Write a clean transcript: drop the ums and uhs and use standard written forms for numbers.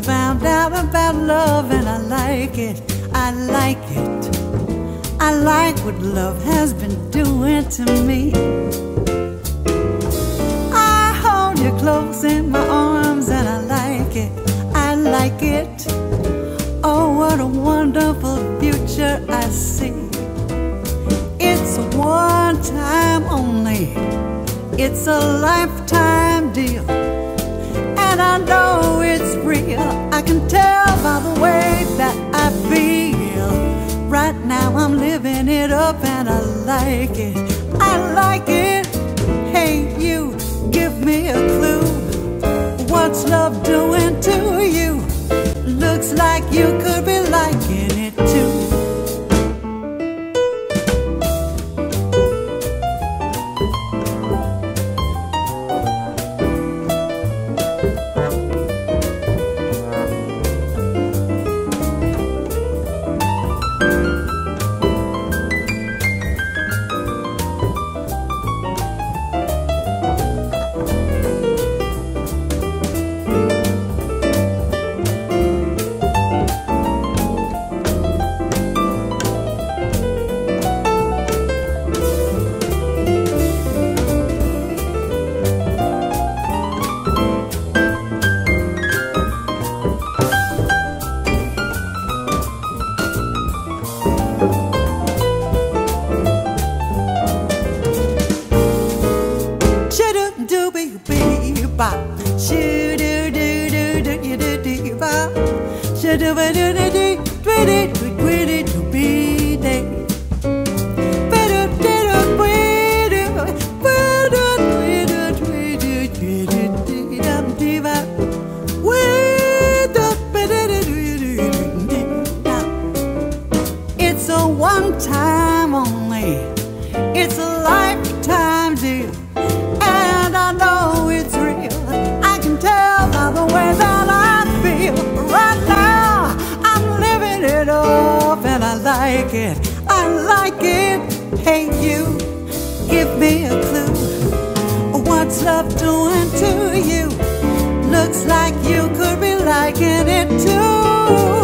just found out about love and I like it, I like it. I like what love has been doing to me. I hold you close in my arms and I like it, I like it. Oh, what a wonderful future I see. It's a one time only, it's a lifetime deal, and I know it's real. I can tell by the way that I feel. Right now I'm living it up and I like it, I like it. Hey you, give me a clue. What's love doing to you? Looks like you could be liking it too. It's a one time only, it's a lifetime deal, and I know it's real. I can tell by the way that I feel. Right now I'm living it up and I like it, I like it. Hey you, give me a clue. What's love doing to you? Looks like you could be liking it too.